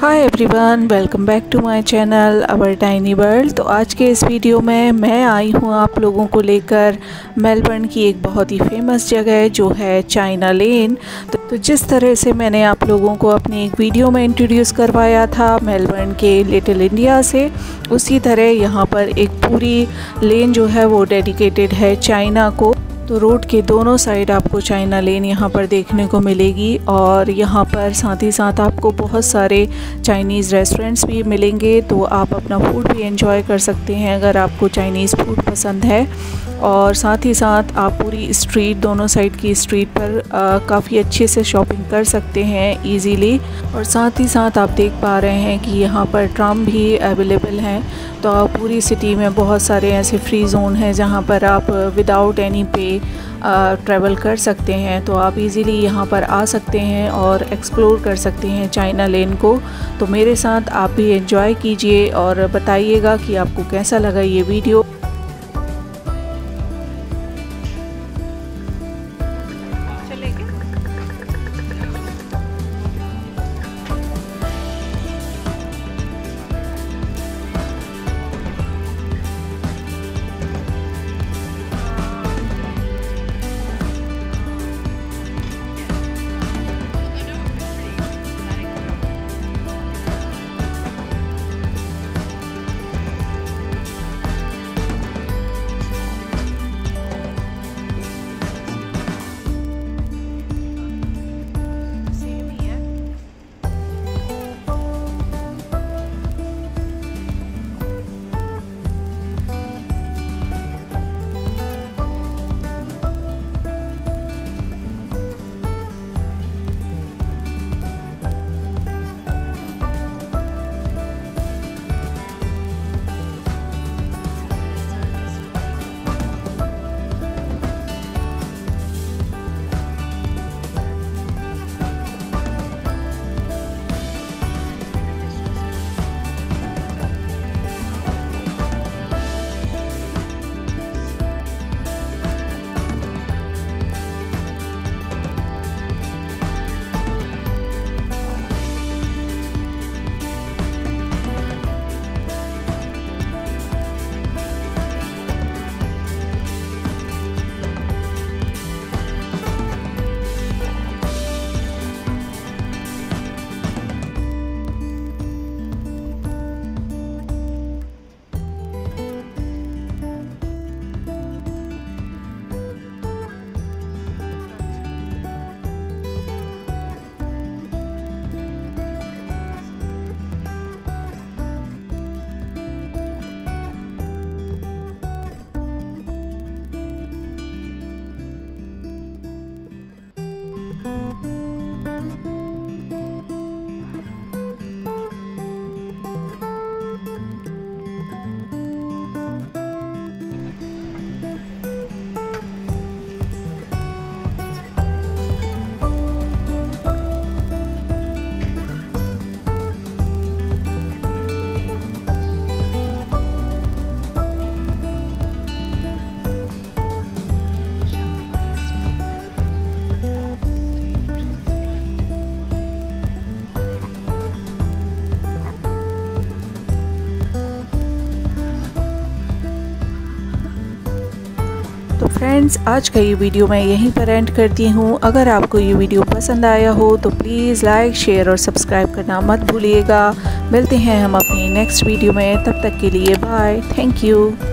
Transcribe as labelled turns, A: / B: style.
A: Hi everyone, welcome back to my channel our tiny world. तो आज के इस वीडियो में मैं आई हूँ आप लोगों को लेकर मेलबर्न की एक बहुत ही फेमस जगह जो है चाइना लेन। तो जिस तरह से मैंने आप लोगों को अपनी एक वीडियो में इंट्रोड्यूस करवाया था मेलबर्न के लिटिल इंडिया से, उसी तरह यहाँ पर एक पूरी लेन जो है वो डेडिकेटेड है चाइना को। तो रोड के दोनों साइड आपको चाइना लेन यहाँ पर देखने को मिलेगी और यहाँ पर साथ ही साथ आपको बहुत सारे चाइनीज़ रेस्टोरेंट्स भी मिलेंगे। तो आप अपना फूड भी एंजॉय कर सकते हैं अगर आपको चाइनीज़ फूड पसंद है। और साथ ही साथ आप पूरी स्ट्रीट, दोनों साइड की स्ट्रीट पर काफ़ी अच्छे से शॉपिंग कर सकते हैं इजीली। और साथ ही साथ आप देख पा रहे हैं कि यहाँ पर ट्राम भी अवेलेबल हैं। तो पूरी सिटी में बहुत सारे ऐसे फ्री जोन हैं जहाँ पर आप विदाउट एनी पे ट्रैवल कर सकते हैं। तो आप इजीली यहाँ पर आ सकते हैं और एक्सप्लोर कर सकते हैं चाइना लेन को। तो मेरे साथ आप भी एंजॉय कीजिए और बताइएगा कि आपको कैसा लगा ये वीडियो। तो फ्रेंड्स, आज का ये वीडियो मैं यहीं पर एंड करती हूँ। अगर आपको ये वीडियो पसंद आया हो तो प्लीज़ लाइक, शेयर और सब्सक्राइब करना मत भूलिएगा। मिलते हैं हम अपनी नेक्स्ट वीडियो में, तब तक के लिए बाय, थैंक यू।